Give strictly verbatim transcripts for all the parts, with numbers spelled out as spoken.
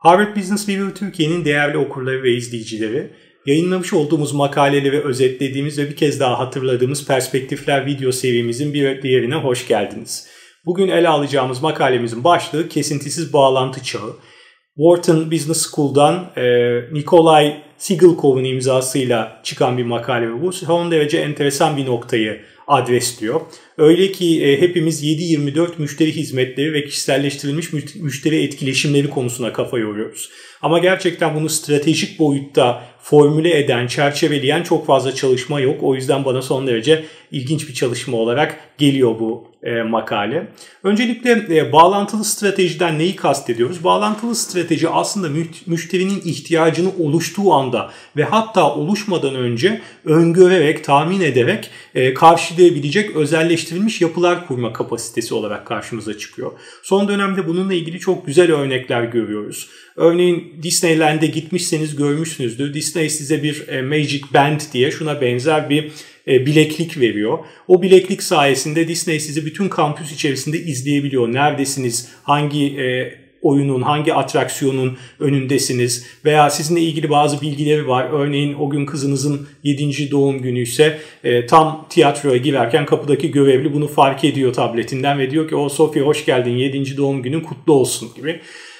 Harvard Business Review Türkiye'nin değerli okurları ve izleyicileri, yayınlamış olduğumuz makaleleri özetlediğimiz ve bir kez daha hatırladığımız Perspektifler video serimizin bir diğerine hoş geldiniz. Bugün ele alacağımız makalemizin başlığı kesintisiz bağlantı çağı. Wharton Business School'dan e, Nikolay Sigelkov'un imzasıyla çıkan bir makale ve bu son derece enteresan bir noktayı adresliyor. Öyle ki e, hepimiz yedi yirmi dört müşteri hizmetleri ve kişiselleştirilmiş müşteri etkileşimleri konusuna kafa yoruyoruz. Ama gerçekten bunu stratejik boyutta formüle eden, çerçeveleyen çok fazla çalışma yok. O yüzden bana son derece ilginç bir çalışma olarak geliyor bu e, makale. Öncelikle e, bağlantılı stratejiden neyi kastediyoruz? Bağlantılı strateji aslında mü- müşterinin ihtiyacını oluştuğu anda ve hatta oluşmadan önce öngörerek, tahmin ederek e, karşılayabilecek özelleştirilmiş yapılar kurma kapasitesi olarak karşımıza çıkıyor. Son dönemde bununla ilgili çok güzel örnekler görüyoruz. Örneğin Disneyland'e gitmişseniz görmüşsünüzdür. Disney size bir e, Magic Band diye şuna benzer bir e, bileklik veriyor. O bileklik sayesinde Disney sizi bütün kampüs içerisinde izleyebiliyor. Neredesiniz, hangi e, oyunun, hangi atraksiyonun önündesiniz veya sizinle ilgili bazı bilgileri var. Örneğin o gün kızınızın yedinci doğum günü ise e, tam tiyatroya girerken kapıdaki görevli bunu fark ediyor tabletinden ve diyor ki o Sofia hoş geldin, yedinci doğum günün kutlu olsun gibi.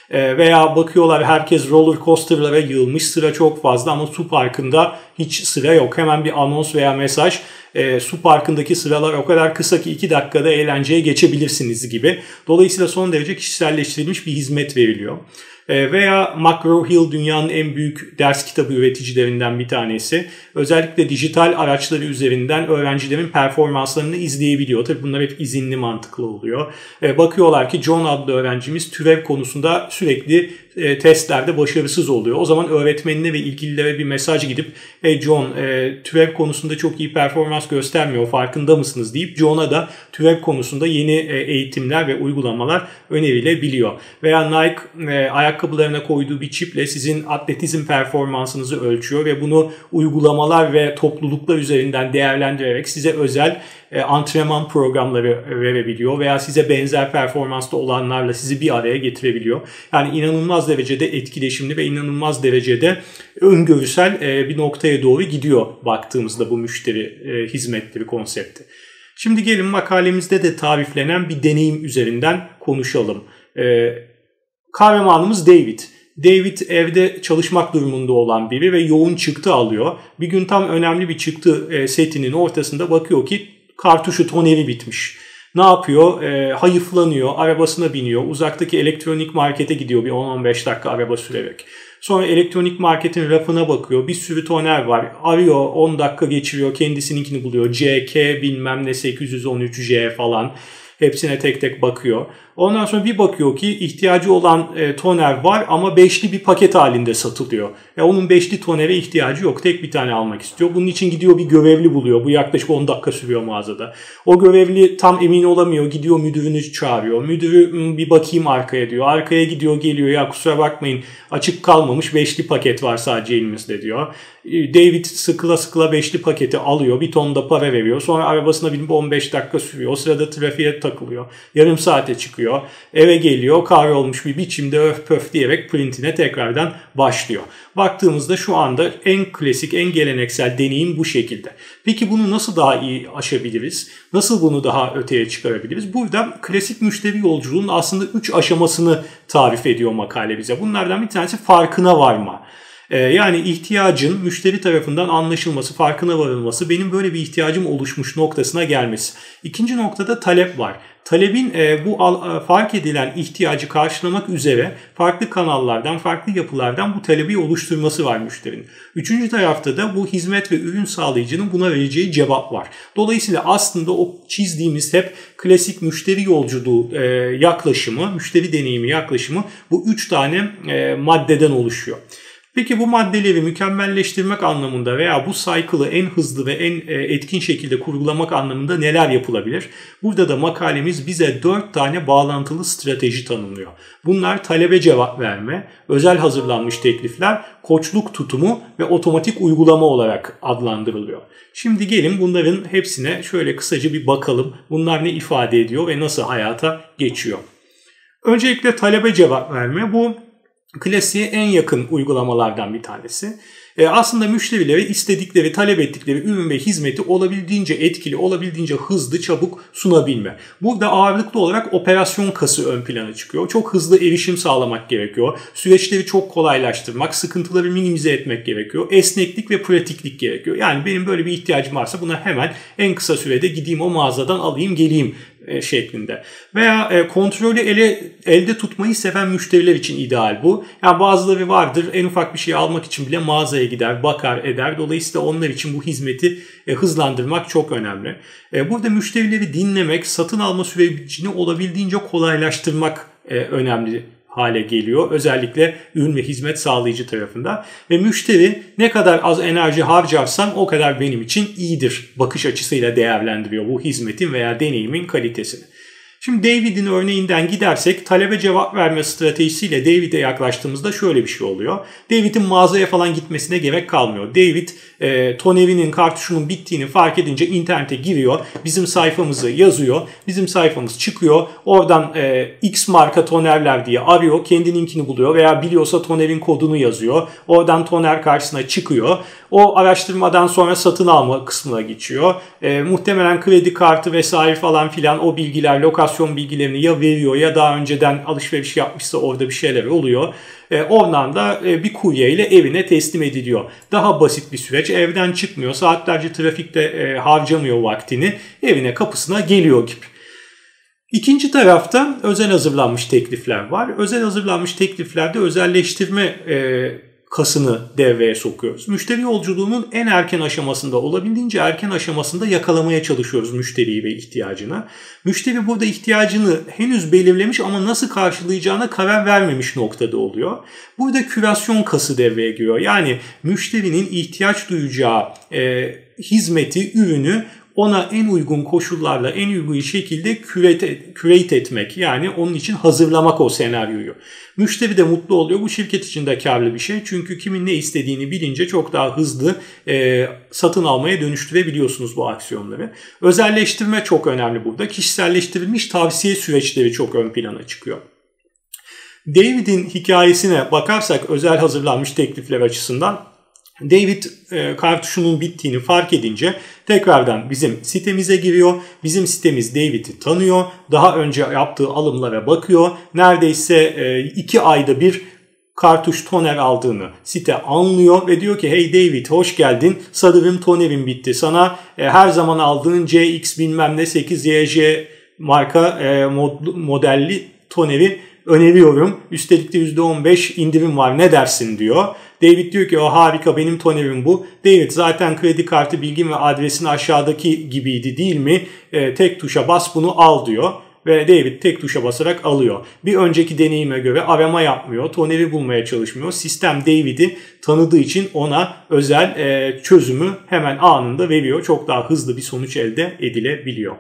Veya bakıyorlar herkes roller coaster'lara yığılmış, sıra çok fazla ama su parkında hiç sıra yok. Hemen bir anons veya mesaj, e, su parkındaki sıralar o kadar kısa ki iki dakikada eğlenceye geçebilirsiniz gibi. Dolayısıyla son derece kişiselleştirilmiş bir hizmet veriliyor. E, veya McGraw-Hill dünyanın en büyük ders kitabı üreticilerinden bir tanesi. Özellikle dijital araçları üzerinden öğrencilerin performanslarını izleyebiliyor. Tabii bunlar hep izinli mantıklı oluyor. E, bakıyorlar ki John adlı öğrencimiz türev konusunda sürekli e, testlerde başarısız oluyor. O zaman öğretmenine ve ilgililere bir mesaj gidip hey John e, türev konusunda çok iyi performans göstermiyor, farkında mısınız deyip John'a da türev konusunda yeni e, eğitimler ve uygulamalar önerilebiliyor. Veya Nike e, ayakkabılarına koyduğu bir çiple sizin atletizm performansınızı ölçüyor ve bunu uygulamalar ve topluluklar üzerinden değerlendirerek size özel e, antrenman programları verebiliyor veya size benzer performansta olanlarla sizi bir araya getirebiliyor. Yani inanılmaz derecede etkileşimli ve inanılmaz derecede öngörüsel e, bir noktaya doğru gidiyor baktığımızda bu müşteri e, hizmetleri konsepti. Şimdi gelin makalemizde de tariflenen bir deneyim üzerinden konuşalım. E, kahramanımız David. David evde çalışmak durumunda olan biri ve yoğun çıktı alıyor. Bir gün tam önemli bir çıktı e, setinin ortasında bakıyor ki kartuşu, toneri bitmiş. Ne yapıyor? E, hayıflanıyor, arabasına biniyor. Uzaktaki elektronik markete gidiyor bir on on beş dakika araba sürerek. Sonra elektronik marketin rafına bakıyor. Bir sürü toner var. Arıyor, on dakika geçiriyor, kendisininkini buluyor. C K bilmem ne sekiz yüz on üç J falan. Hepsine tek tek bakıyor. Ondan sonra bir bakıyor ki ihtiyacı olan e, toner var ama beşli bir paket halinde satılıyor. E, onun beşli tonere ihtiyacı yok. Tek bir tane almak istiyor. Bunun için gidiyor bir görevli buluyor. Bu yaklaşık on dakika sürüyor mağazada. O görevli tam emin olamıyor. Gidiyor müdürünü çağırıyor. Müdürü bir bakayım arkaya diyor. Arkaya gidiyor geliyor. Ya kusura bakmayın açık kalmamış beşli paket var sadece elimizde diyor. David sıkıla sıkıla beşli paketi alıyor. Bir ton da para veriyor. Sonra arabasına binip on beş dakika sürüyor. O sırada trafiğe takılıyor. Yarım saate çıkıyor. Eve geliyor, kahrolmuş bir biçimde öf pöf diyerek printine tekrardan başlıyor. Baktığımızda şu anda en klasik, en geleneksel deneyim bu şekilde. Peki bunu nasıl daha iyi aşabiliriz? Nasıl bunu daha öteye çıkarabiliriz? Burada klasik müşteri yolculuğunun aslında üç aşamasını tarif ediyor makale bize. Bunlardan bir tanesi farkına varma. Yani ihtiyacın müşteri tarafından anlaşılması, farkına varılması, benim böyle bir ihtiyacım oluşmuş noktasına gelmesi. İkinci noktada talep var. Talebin e, bu al, e, fark edilen ihtiyacı karşılamak üzere farklı kanallardan, farklı yapılardan bu talebi oluşturması var müşterinin. Üçüncü tarafta da bu hizmet ve ürün sağlayıcının buna vereceği cevap var. Dolayısıyla aslında o çizdiğimiz hep klasik müşteri yolculuğu e, yaklaşımı, müşteri deneyimi yaklaşımı bu üç tane e, maddeden oluşuyor. Peki bu maddeleri mükemmelleştirmek anlamında veya bu cycle'ı en hızlı ve en etkin şekilde kurgulamak anlamında neler yapılabilir? Burada da makalemiz bize dört tane bağlantılı strateji tanımlıyor. Bunlar talebe cevap verme, özel hazırlanmış teklifler, koçluk tutumu ve otomatik uygulama olarak adlandırılıyor. Şimdi gelin bunların hepsine şöyle kısaca bir bakalım. Bunlar ne ifade ediyor ve nasıl hayata geçiyor? Öncelikle talebe cevap verme. Bu klasiğe en yakın uygulamalardan bir tanesi. E aslında müşterileri istedikleri, talep ettikleri ürün ve hizmeti olabildiğince etkili, olabildiğince hızlı, çabuk sunabilme. Burada ağırlıklı olarak operasyon kası ön plana çıkıyor. Çok hızlı erişim sağlamak gerekiyor. Süreçleri çok kolaylaştırmak, sıkıntıları minimize etmek gerekiyor. Esneklik ve pratiklik gerekiyor. Yani benim böyle bir ihtiyacım varsa buna hemen en kısa sürede gideyim o mağazadan alayım geleyim şeklinde. Veya e, kontrolü ele, elde tutmayı seven müşteriler için ideal bu. Yani bazıları vardır, en ufak bir şey almak için bile mağazaya gider, bakar, eder. Dolayısıyla onlar için bu hizmeti e, hızlandırmak çok önemli. E, burada müşterileri dinlemek, satın alma sürecini olabildiğince kolaylaştırmak e, önemli hale geliyor. Özellikle ürün ve hizmet sağlayıcı tarafında. Ve müşteri ne kadar az enerji harcarsam o kadar benim için iyidir bakış açısıyla değerlendiriyor bu hizmetin veya deneyimin kalitesini. Şimdi David'in örneğinden gidersek talebe cevap verme stratejisiyle David'e yaklaştığımızda şöyle bir şey oluyor. David'in mağazaya falan gitmesine gerek kalmıyor. David e, tonerinin kartuşunun bittiğini fark edince internete giriyor. Bizim sayfamızı yazıyor. Bizim sayfamız çıkıyor. Oradan e, X marka tonerler diye arıyor. Kendininkini buluyor veya biliyorsa tonerin kodunu yazıyor. Oradan toner karşısına çıkıyor. O araştırmadan sonra satın alma kısmına geçiyor. E, muhtemelen kredi kartı vesaire falan filan o bilgiler, lokasyon bilgilerini ya veriyor ya daha önceden alışveriş yapmışsa orada bir şeyler oluyor. E, oradan da e, bir kurye ile evine teslim ediliyor. Daha basit bir süreç. Evden çıkmıyor. Saatlerce trafikte e, harcamıyor vaktini. Evine kapısına geliyor gibi. İkinci tarafta özel hazırlanmış teklifler var. Özel hazırlanmış tekliflerde özelleştirme e, kasını devreye sokuyoruz. Müşteri yolculuğunun en erken aşamasında, olabildiğince erken aşamasında yakalamaya çalışıyoruz müşteriyi ve ihtiyacını. Müşteri burada ihtiyacını henüz belirlemiş ama nasıl karşılayacağına karar vermemiş noktada oluyor. Burada kürasyon kası devreye giriyor. Yani müşterinin ihtiyaç duyacağı e, hizmeti, ürünü ona en uygun koşullarla, en uygun şekilde curate, curate etmek, yani onun için hazırlamak o senaryoyu. Müşteri de mutlu oluyor. Bu şirket için de karlı bir şey. Çünkü kimin ne istediğini bilince çok daha hızlı e, satın almaya dönüştürebiliyorsunuz bu aksiyonları. Özelleştirme çok önemli burada. Kişiselleştirilmiş tavsiye süreçleri çok ön plana çıkıyor. David'in hikayesine bakarsak özel hazırlanmış teklifler açısından, David e, kartuşunun bittiğini fark edince tekrardan bizim sitemize giriyor. Bizim sitemiz David'i tanıyor. Daha önce yaptığı alımlara bakıyor. Neredeyse e, iki ayda bir kartuş toner aldığını site anlıyor ve diyor ki hey David hoş geldin. Sanırım tonerin bitti. Sana e, her zaman aldığın C X bilmem ne sekiz Y J marka e, mod, modelli toneri öneriyorum. Üstelik de yüzde on beş indirim var, ne dersin diyor. David diyor ki o harika, benim tonerim bu. David zaten kredi kartı bilgim ve adresin aşağıdaki gibiydi değil mi? E, tek tuşa bas bunu al diyor. Ve David tek tuşa basarak alıyor. Bir önceki deneyime göre arama yapmıyor. Toneri bulmaya çalışmıyor. Sistem David'i tanıdığı için ona özel e, çözümü hemen anında veriyor. Çok daha hızlı bir sonuç elde edilebiliyor.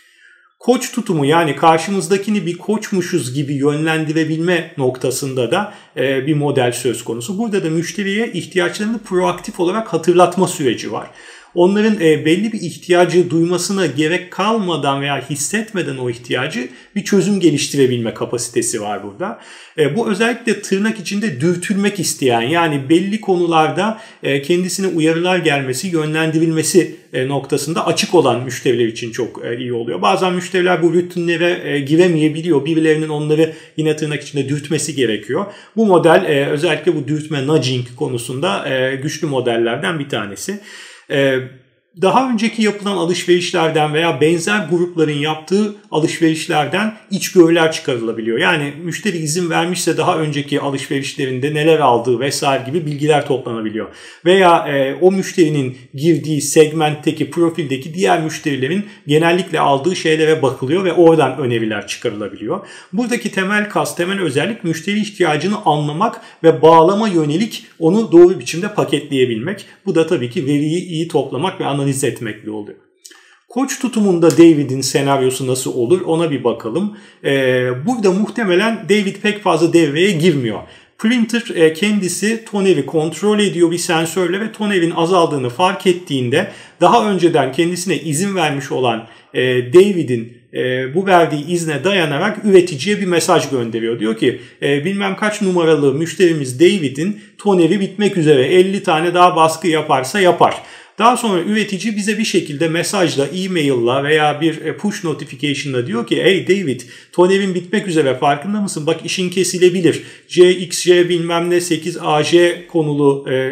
Koç tutumu, yani karşımızdakini bir koçmuşuz gibi yönlendirebilme noktasında da e, bir model söz konusu. Burada da müşteriye ihtiyaçlarını proaktif olarak hatırlatma süreci var. Onların e, belli bir ihtiyacı duymasına gerek kalmadan veya hissetmeden o ihtiyacı bir çözüm geliştirebilme kapasitesi var burada. E, bu özellikle tırnak içinde dürtülmek isteyen, yani belli konularda e, kendisine uyarılar gelmesi, yönlendirilmesi e, noktasında açık olan müşteriler için çok e, iyi oluyor. Bazen müşteriler bu rutinlere e, giremeyebiliyor. Birilerinin onları yine tırnak içinde dürtmesi gerekiyor. Bu model e, özellikle bu dürtme, nudging konusunda e, güçlü modellerden bir tanesi. Daha önceki yapılan alışverişlerden veya benzer grupların yaptığı alışverişlerden içgörüler çıkarılabiliyor. Yani müşteri izin vermişse daha önceki alışverişlerinde neler aldığı vesaire gibi bilgiler toplanabiliyor. Veya e, o müşterinin girdiği segmentteki, profildeki diğer müşterilerin genellikle aldığı şeylere bakılıyor ve oradan öneriler çıkarılabiliyor. Buradaki temel kas, temel özellik müşteri ihtiyacını anlamak ve bağlama yönelik onu doğru biçimde paketleyebilmek. Bu da tabii ki veriyi iyi toplamak ve analiz etmekle oluyor. Koç tutumunda David'in senaryosu nasıl olur ona bir bakalım. Ee, burada muhtemelen David pek fazla devreye girmiyor. Printer kendisi toneri kontrol ediyor bir sensörle ve tonerin azaldığını fark ettiğinde daha önceden kendisine izin vermiş olan David'in e, bu verdiği izne dayanarak üreticiye bir mesaj gönderiyor. Diyor ki e, bilmem kaç numaralı müşterimiz David'in toneri bitmek üzere, elli tane daha baskı yaparsa yapar. Daha sonra üretici bize bir şekilde mesajla, e-mail'la veya bir push notification'la diyor ki hey David, tonerin bitmek üzere, farkında mısın? Bak işin kesilebilir. C X J bilmem ne sekiz A J konulu e,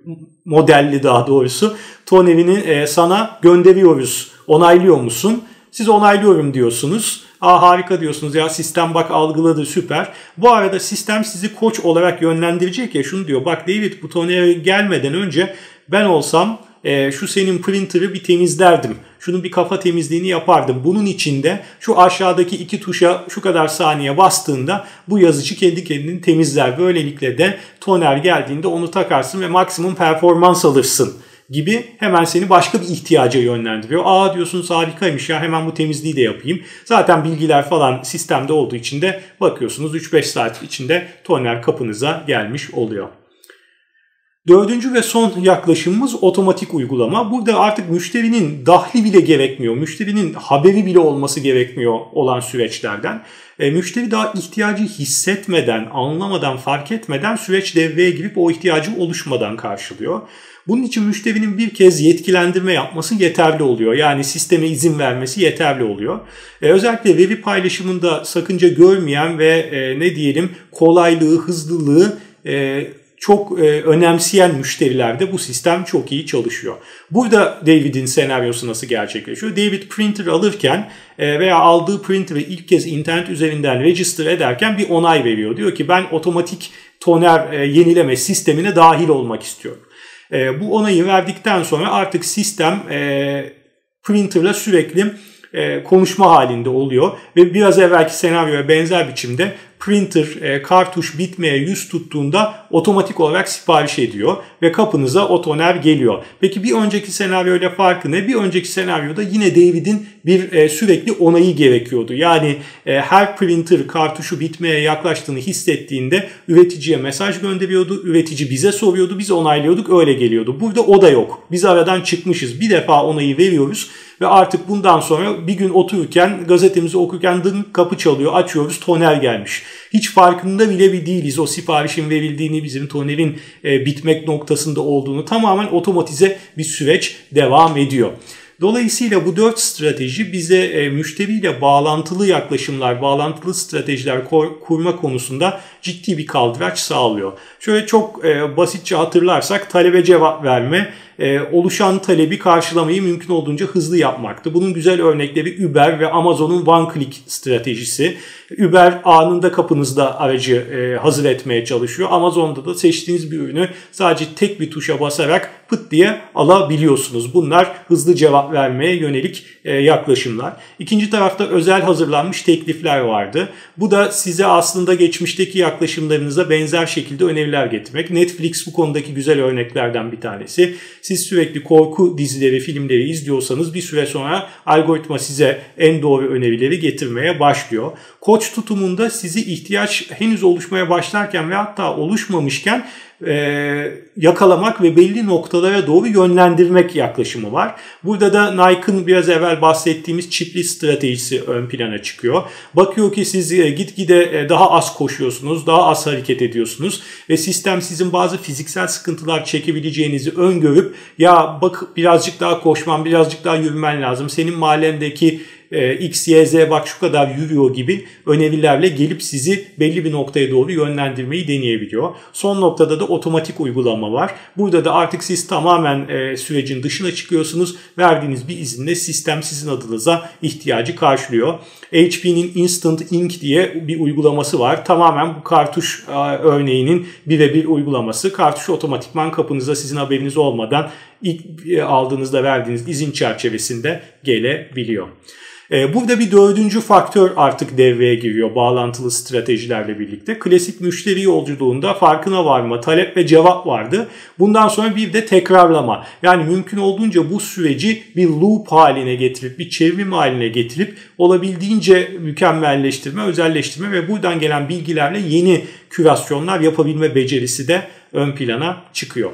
modelli daha doğrusu tonerini e, sana gönderiyoruz. Onaylıyor musun? Siz onaylıyorum diyorsunuz. Aa harika diyorsunuz, ya sistem bak algıladı, süper. Bu arada sistem sizi koç olarak yönlendirecek ya, şunu diyor. Bak David, bu tonere gelmeden önce ben olsam e, şu senin printer'ı bir temizlerdim. Şunun bir kafa temizliğini yapardım. Bunun içinde şu aşağıdaki iki tuşa şu kadar saniye bastığında bu yazıcı kendi kendini temizler. Böylelikle de toner geldiğinde onu takarsın ve maksimum performans alırsın gibi hemen seni başka bir ihtiyaca yönlendiriyor. Aa diyorsunuz, harikaymış ya, hemen bu temizliği de yapayım. Zaten bilgiler falan sistemde olduğu için de bakıyorsunuz üç beş saat içinde toner kapınıza gelmiş oluyor. Dördüncü ve son yaklaşımımız otomatik uygulama. Burada artık müşterinin dahli bile gerekmiyor. Müşterinin haberi bile olması gerekmiyor olan süreçlerden. E, müşteri daha ihtiyacı hissetmeden, anlamadan, fark etmeden süreç devreye girip o ihtiyacı oluşmadan karşılıyor. Bunun için müşterinin bir kez yetkilendirme yapması yeterli oluyor. Yani sisteme izin vermesi yeterli oluyor. E, özellikle veri paylaşımında sakınca görmeyen ve e, ne diyelim kolaylığı, hızlılığı e, çok e, önemseyen müşterilerde bu sistem çok iyi çalışıyor. Burada David'in senaryosu nasıl gerçekleşiyor? David printer alırken e, veya aldığı printer'ı ilk kez internet üzerinden register ederken bir onay veriyor. Diyor ki ben otomatik toner e, yenileme sistemine dahil olmak istiyorum. E, bu onayı verdikten sonra artık sistem e, printer'la sürekli e, konuşma halinde oluyor. Ve biraz evvelki senaryoya benzer biçimde printer e, kartuş bitmeye yüz tuttuğunda otomatik olarak sipariş ediyor ve kapınıza o toner geliyor. Peki bir önceki senaryoyla farkı ne? Bir önceki senaryoda yine David'in bir e, sürekli onayı gerekiyordu. Yani e, her printer kartuşu bitmeye yaklaştığını hissettiğinde üreticiye mesaj gönderiyordu. Üretici bize soruyordu, biz onaylıyorduk, öyle geliyordu. Burada o da yok. Biz aradan çıkmışız. Bir defa onayı veriyoruz ve artık bundan sonra bir gün otururken, gazetemizi okurken dın kapı çalıyor, açıyoruz, toner gelmiş. Hiç farkında bile bir değiliz o siparişin verildiğini, bizim tonerin e, bitmek noktasında olduğunu. Tamamen otomatize bir süreç devam ediyor. Dolayısıyla bu dört strateji bize e, müşteriyle bağlantılı yaklaşımlar, bağlantılı stratejiler kurma konusunda ciddi bir kaldıraç sağlıyor. Şöyle çok e, basitçe hatırlarsak talebe cevap verme, e, oluşan talebi karşılamayı mümkün olduğunca hızlı yapmaktı. Bunun güzel örnekleri Uber ve Amazon'un One Click stratejisi. Uber anında kapınızda aracı e, hazır etmeye çalışıyor. Amazon'da da seçtiğiniz bir ürünü sadece tek bir tuşa basarak pıt diye alabiliyorsunuz. Bunlar hızlı cevap vermeye yönelik e, yaklaşımlar. İkinci tarafta özel hazırlanmış teklifler vardı. Bu da size aslında geçmişteki yaklaşımlarınıza benzer şekilde öneriler getirmek. Netflix bu konudaki güzel örneklerden bir tanesi. Siz sürekli korku dizileri, filmleri izliyorsanız bir süre sonra algoritma size en doğru önerileri getirmeye başlıyor. Koç tutumunda sizi ihtiyaç henüz oluşmaya başlarken ve hatta oluşmamışken e, yakalamak ve belli noktalara doğru yönlendirmek yaklaşımı var. Burada da Nike'ın biraz evvel bahsettiğimiz çipli stratejisi ön plana çıkıyor. Bakıyor ki siz e, gitgide e, daha az koşuyorsunuz, daha az hareket ediyorsunuz ve sistem sizin bazı fiziksel sıkıntılar çekebileceğinizi öngörüp ya bak birazcık daha koşman, birazcık daha yürümen lazım. Senin mahallendeki X, Y, Z bak şu kadar yürüyor gibi önerilerle gelip sizi belli bir noktaya doğru yönlendirmeyi deneyebiliyor. Son noktada da otomatik uygulama var. Burada da artık siz tamamen e, sürecin dışına çıkıyorsunuz. Verdiğiniz bir izinle sistem sizin adınıza ihtiyacı karşılıyor. H P'nin Instant Ink diye bir uygulaması var. Tamamen bu kartuş e, örneğinin birebir uygulaması. Kartuş otomatikman kapınıza sizin haberiniz olmadan ilk e, aldığınızda verdiğiniz izin çerçevesinde gelebiliyor. Burada bir dördüncü faktör artık devreye giriyor bağlantılı stratejilerle birlikte. Klasik müşteri yolculuğunda farkına varma, talep ve cevap vardı. Bundan sonra bir de tekrarlama. Yani mümkün olduğunca bu süreci bir loop haline getirip, bir çevrim haline getirip olabildiğince mükemmelleştirme, özelleştirme ve buradan gelen bilgilerle yeni kürasyonlar yapabilme becerisi de ön plana çıkıyor.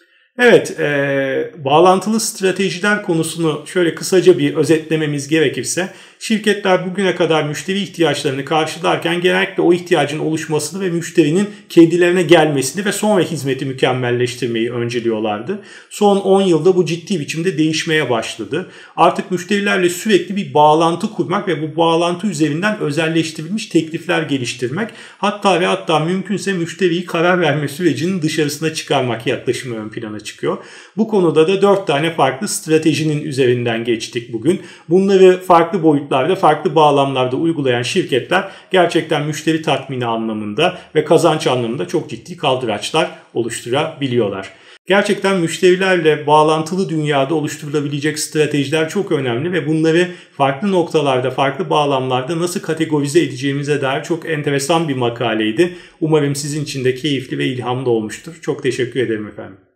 Evet, e, bağlantılı stratejiler konusunu şöyle kısaca bir özetlememiz gerekirse Şirketler bugüne kadar müşteri ihtiyaçlarını karşılarken genellikle o ihtiyacın oluşmasını ve müşterinin kendilerine gelmesini ve sonra hizmeti mükemmelleştirmeyi önceliyorlardı. Son on yılda bu ciddi biçimde değişmeye başladı. Artık müşterilerle sürekli bir bağlantı kurmak ve bu bağlantı üzerinden özelleştirilmiş teklifler geliştirmek, hatta ve hatta mümkünse müşteriyi karar verme sürecinin dışarısına çıkarmak yaklaşımı ön plana çıkıyor. Bu konuda da dört tane farklı stratejinin üzerinden geçtik bugün. Bunları farklı boyutlarda, farklı bağlamlarda uygulayan şirketler gerçekten müşteri tatmini anlamında ve kazanç anlamında çok ciddi kaldıraçlar oluşturabiliyorlar. Gerçekten müşterilerle bağlantılı dünyada oluşturulabilecek stratejiler çok önemli ve bunları farklı noktalarda, farklı bağlamlarda nasıl kategorize edeceğimize dair çok enteresan bir makaleydi. Umarım sizin için de keyifli ve ilhamlı olmuştur. Çok teşekkür ederim efendim.